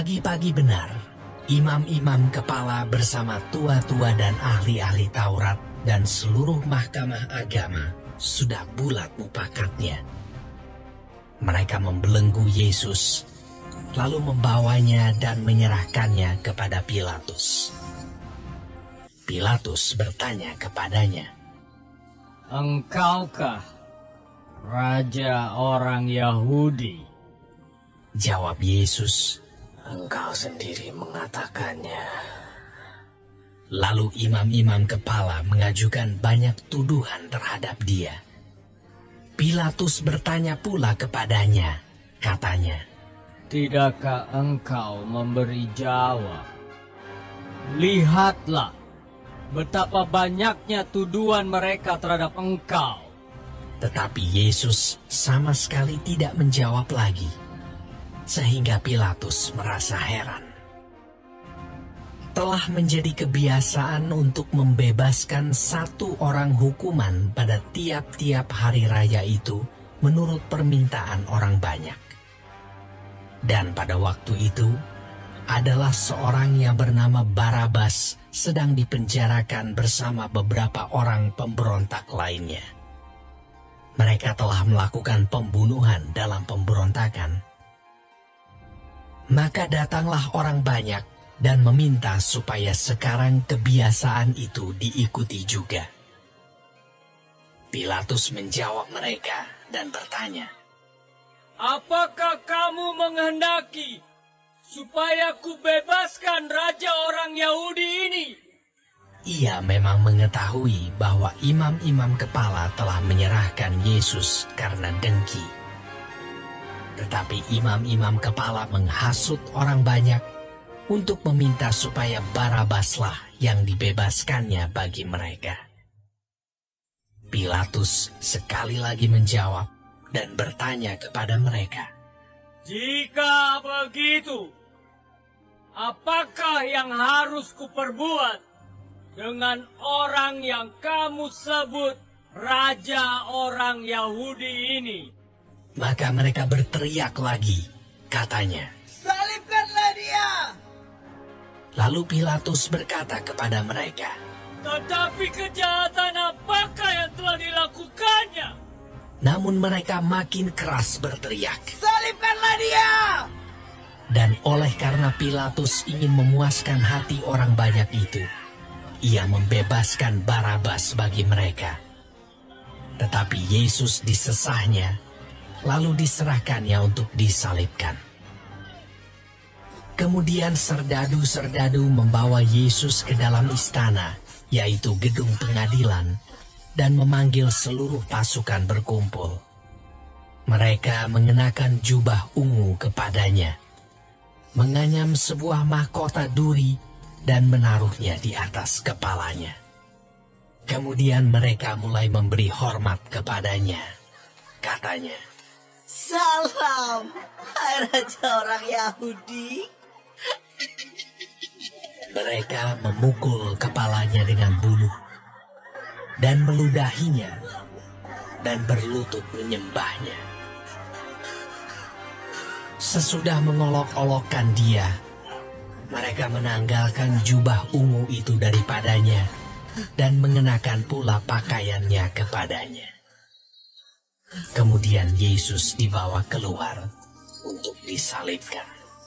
Pagi-pagi benar, imam-imam kepala bersama tua-tua dan ahli-ahli Taurat dan seluruh mahkamah agama sudah bulat mupakatnya. Mereka membelenggu Yesus, lalu membawanya dan menyerahkannya kepada Pilatus. Pilatus bertanya kepadanya, "Engkaukah raja orang Yahudi?" Jawab Yesus, "Engkau sendiri mengatakannya." Lalu imam-imam kepala mengajukan banyak tuduhan terhadap dia. Pilatus bertanya pula kepadanya, katanya, "Tidakkah engkau memberi jawab? Lihatlah betapa banyaknya tuduhan mereka terhadap engkau." Tetapi Yesus sama sekali tidak menjawab lagi, sehingga Pilatus merasa heran. Telah menjadi kebiasaan untuk membebaskan satu orang hukuman pada tiap-tiap hari raya itu menurut permintaan orang banyak. Dan pada waktu itu adalah seorang yang bernama Barabas sedang dipenjarakan bersama beberapa orang pemberontak lainnya. Mereka telah melakukan pembunuhan dalam pemberontakan. Maka datanglah orang banyak dan meminta supaya sekarang kebiasaan itu diikuti juga. Pilatus menjawab mereka dan bertanya, "Apakah kamu menghendaki supaya kubebaskan raja orang Yahudi ini?" Ia memang mengetahui bahwa imam-imam kepala telah menyerahkan Yesus karena dengki. Tetapi imam-imam kepala menghasut orang banyak untuk meminta supaya Barabaslah yang dibebaskannya bagi mereka. Pilatus sekali lagi menjawab dan bertanya kepada mereka, "Jika begitu, apakah yang harus kuperbuat dengan orang yang kamu sebut raja orang Yahudi ini?" Maka mereka berteriak lagi, katanya, "Salibkanlah dia!" Lalu Pilatus berkata kepada mereka, "Tetapi kejahatan apakah yang telah dilakukannya?" Namun mereka makin keras berteriak. "Salibkanlah dia!" Dan oleh karena Pilatus ingin memuaskan hati orang banyak itu, ia membebaskan Barabas bagi mereka. Tetapi Yesus disesahnya, lalu diserahkannya untuk disalibkan. Kemudian serdadu-serdadu membawa Yesus ke dalam istana, yaitu gedung pengadilan, dan memanggil seluruh pasukan berkumpul. Mereka mengenakan jubah ungu kepadanya, menganyam sebuah mahkota duri, dan menaruhnya di atas kepalanya. Kemudian mereka mulai memberi hormat kepadanya. Katanya, "Salam, hai raja orang Yahudi." mereka memukul kepalanya dengan buluh dan meludahinya dan berlutut menyembahnya. Sesudah mengolok-olokkan dia, mereka menanggalkan jubah ungu itu daripadanya dan mengenakan pula pakaiannya kepadanya. Kemudian Yesus dibawa keluar untuk disalibkan.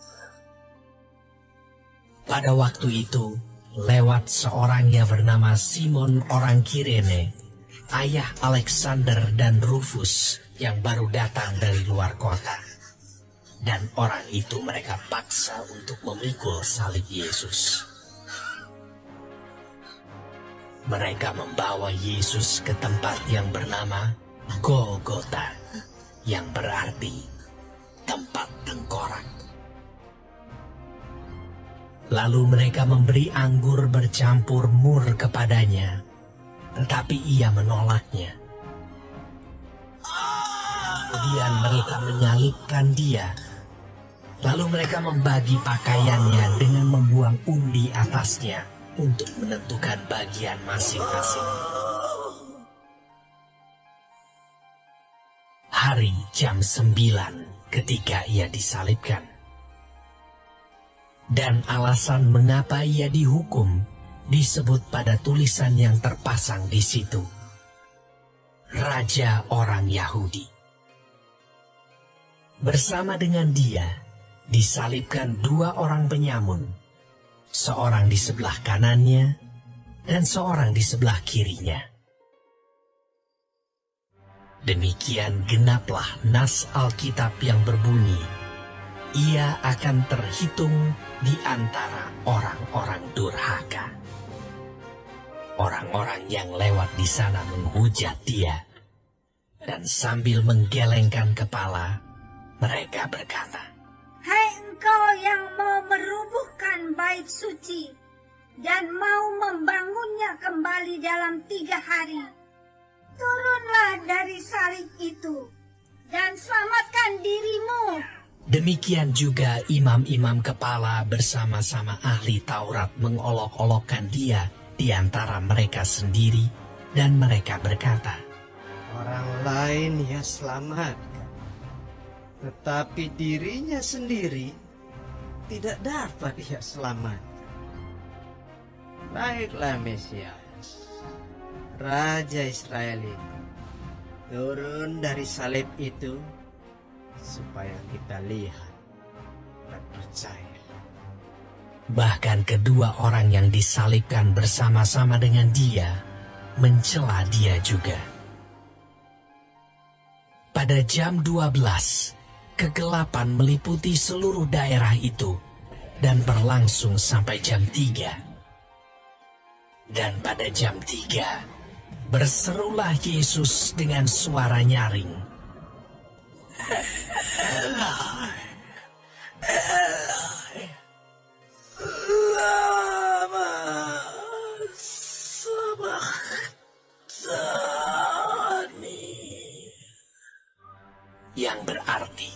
Pada waktu itu, lewat seorang yang bernama Simon orang Kirene, ayah Alexander dan Rufus yang baru datang dari luar kota. Dan orang itu mereka paksa untuk memikul salib Yesus. Mereka membawa Yesus ke tempat yang bernama Golgota, yang berarti tempat tengkorak. Lalu mereka memberi anggur bercampur mur kepadanya, tetapi ia menolaknya. Kemudian mereka menyalibkan dia. Lalu mereka membagi pakaiannya dengan membuang undi atasnya untuk menentukan bagian masing-masing. Hari jam 9 ketika ia disalibkan. Dan alasan mengapa ia dihukum disebut pada tulisan yang terpasang di situ. Raja orang Yahudi. Bersama dengan dia disalibkan 2 orang penyamun, seorang di sebelah kanannya dan seorang di sebelah kirinya. Demikian genaplah nas Alkitab yang berbunyi, ia akan terhitung di antara orang-orang durhaka. Orang-orang yang lewat di sana menghujat dia, dan sambil menggelengkan kepala, mereka berkata, "Hai engkau yang mau merubuhkan bait suci dan mau membangunnya kembali dalam 3 hari, turunlah dari salib itu dan selamatkan dirimu." Demikian juga imam-imam kepala bersama-sama ahli Taurat mengolok-olokkan dia di antara mereka sendiri, dan mereka berkata, Orang lain ia selamatkan, tetapi dirinya sendiri tidak dapat ia selamatkan. Baiklah Mesias, Raja Israel itu, turun dari salib itu supaya kita lihat dan percaya. Bahkan kedua orang yang disalibkan bersama-sama dengan dia mencela dia juga. Pada jam 12, kegelapan meliputi seluruh daerah itu dan berlangsung sampai jam 3. Dan pada jam 3, berserulah Yesus dengan suara nyaring, "Eloi, Eloi, lama sabachthani," yang berarti,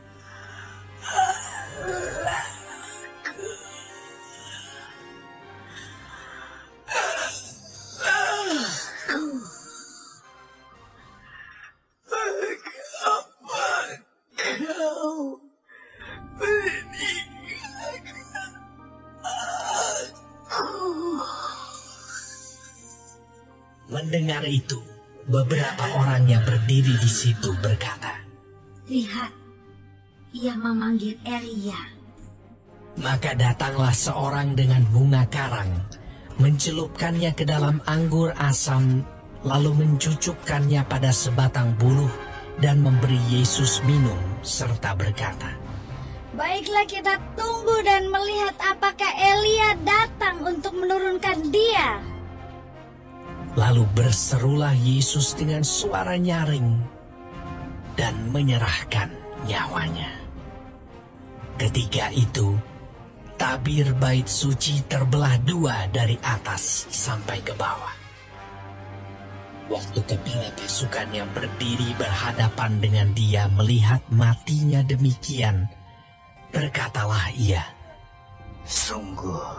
Mendengar itu, beberapa orang yang berdiri di situ berkata, "Lihat, ia memanggil Elia." Maka datanglah seorang dengan bunga karang, mencelupkannya ke dalam anggur asam, lalu mencucukkannya pada sebatang buluh dan memberi Yesus minum, serta berkata, Baiklah, kita tunggu dan melihat apakah Elia datang untuk menurunkan dia. Lalu berserulah Yesus dengan suara nyaring dan menyerahkan nyawanya. Ketika itu, tabir bait suci terbelah 2 dari atas sampai ke bawah. Waktu kepala pasukan yang berdiri berhadapan dengan dia melihat matinya demikian, berkatalah ia, "Sungguh,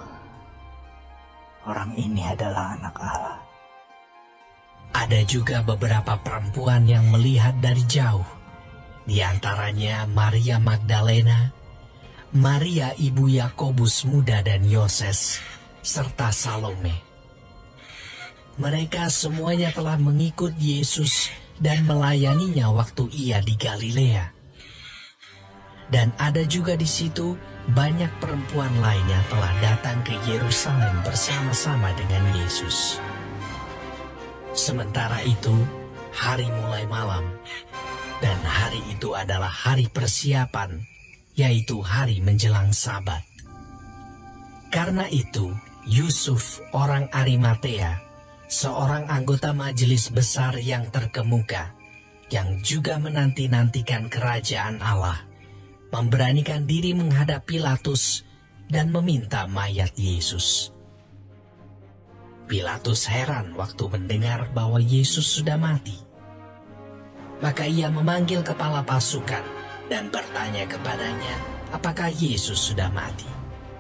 orang ini adalah anak Allah." Ada juga beberapa perempuan yang melihat dari jauh, di antaranya Maria Magdalena, Maria ibu Yakobus muda dan Yoses, serta Salome. Mereka semuanya telah mengikut Yesus dan melayaninya waktu ia di Galilea. Dan ada juga di situ banyak perempuan lain yang telah datang ke Yerusalem bersama-sama dengan Yesus. Sementara itu, hari mulai malam, dan hari itu adalah hari persiapan, yaitu hari menjelang Sabat. Karena itu, Yusuf orang Arimatea, seorang anggota majelis besar yang terkemuka, yang juga menanti-nantikan kerajaan Allah, memberanikan diri menghadap Pilatus dan meminta mayat Yesus. Pilatus heran waktu mendengar bahwa Yesus sudah mati. Maka ia memanggil kepala pasukan dan bertanya kepadanya apakah Yesus sudah mati.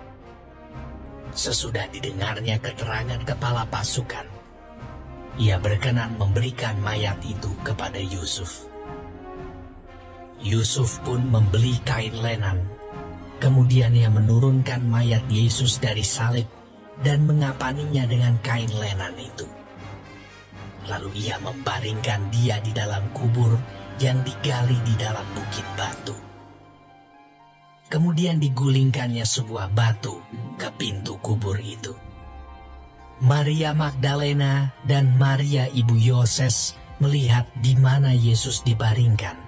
Sesudah didengarnya keterangan kepala pasukan, ia berkenan memberikan mayat itu kepada Yusuf. Yusuf pun membeli kain lenan, Kemudian ia menurunkan mayat Yesus dari salib dan mengapaninya dengan kain lenan itu. Lalu ia membaringkan dia di dalam kubur yang digali di dalam bukit batu. Kemudian digulingkannya sebuah batu ke pintu kubur itu. Maria Magdalena dan Maria ibu Yoses melihat di mana Yesus dibaringkan